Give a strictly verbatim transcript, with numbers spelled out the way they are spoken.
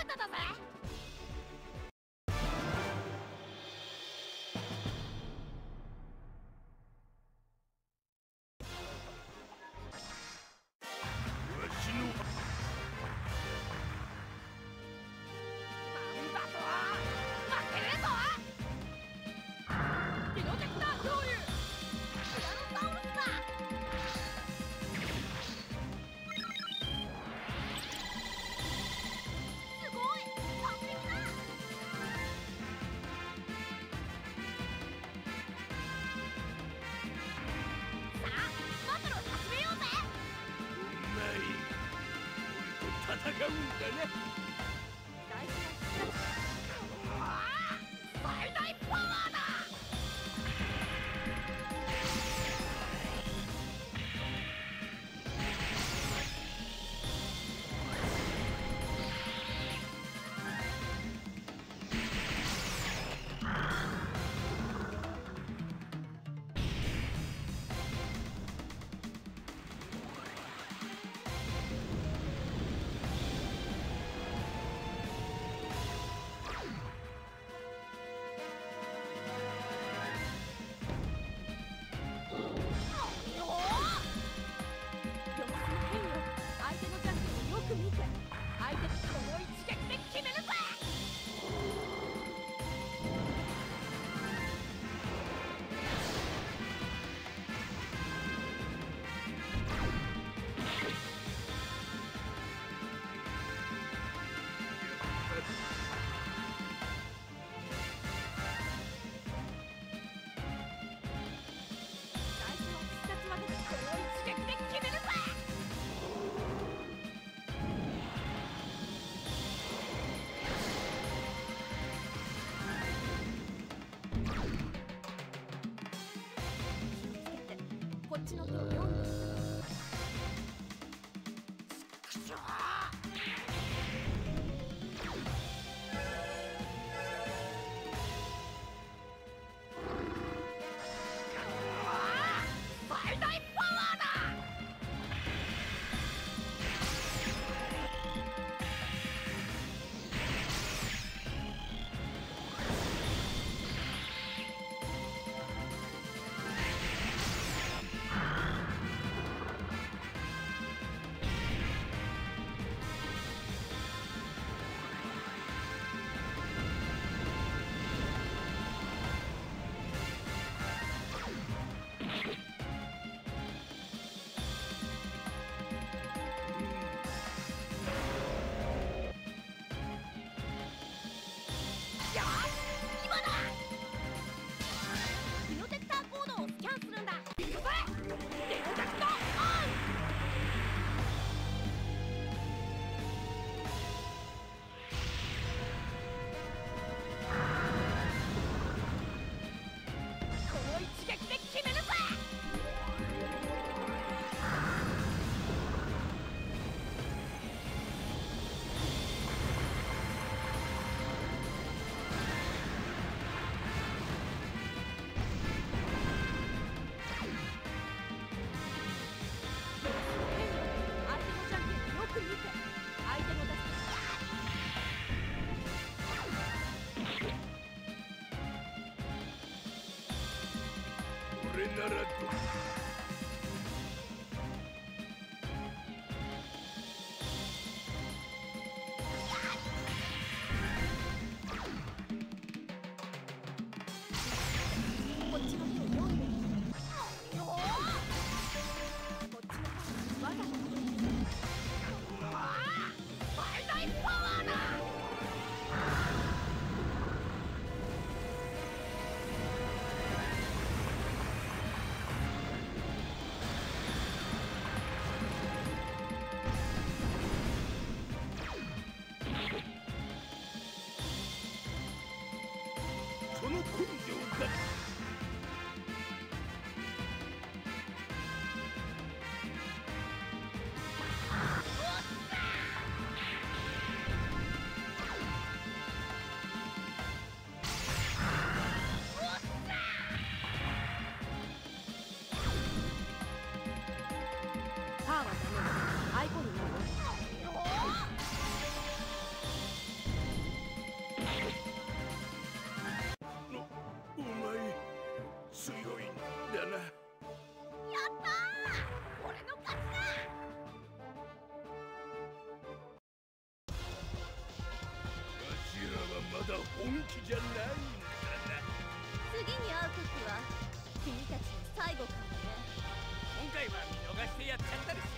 タだぜ。なんだとは負けねえぞ。ディノテクター共有ティラノサウルスだ。すごい完璧だ。さあバトルを始めようぜ。 うまい。俺と戦うんだな。 大事なうわあ最大パワーだ。 強いんだな。 やったー、俺の勝ちだ。 わしらはまだ本気じゃないんだな。 次に会う時は君たちの最後かもね。 今回は見逃してやっちゃったり